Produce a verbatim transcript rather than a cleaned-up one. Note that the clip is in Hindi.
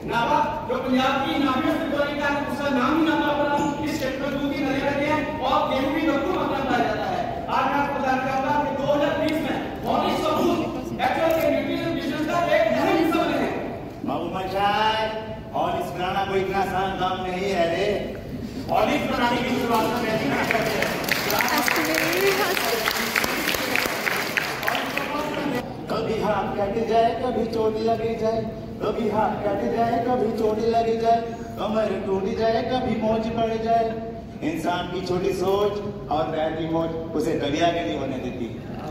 नावा जो पंजाब की नामियों से बोली का उसका नाम ही नामा पड़ा इस क्षेत्र में दूध की नदी रहती है और गेहूं भी भरपूर मात्रा में पाया जाता है। आज मैं आपको बताना चाहूंगा कि दो हज़ार बीस में मौलिक सबूत एक्चुअल के न्यूट्रिशन बिजनेस का एक अहम हिस्सा बने हैं। मोहम्मद शाह हॉर्लिक्स बनाना कोई इतना आसान काम नहीं है रे। हॉर्लिक्स बनाने की शुरुआत में मैंने क्या करते हैं कभी हाथ कट जाए कभी चोट लगी जाए कभी हाथ कट जाए कभी चोट लगी जाए कमर टूट जाए कभी मोच पड़ जाए इंसान की छोटी सोच और रहती मोच उसे कभी आगे नहीं होने देती।